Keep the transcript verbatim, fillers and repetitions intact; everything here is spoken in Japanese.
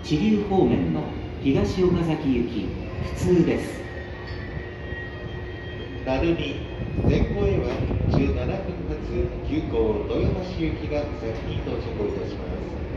知立方面の東岡崎行き普通です。 なるみ前後へはじゅうななふん発急行豊橋行きが先に到着いたします。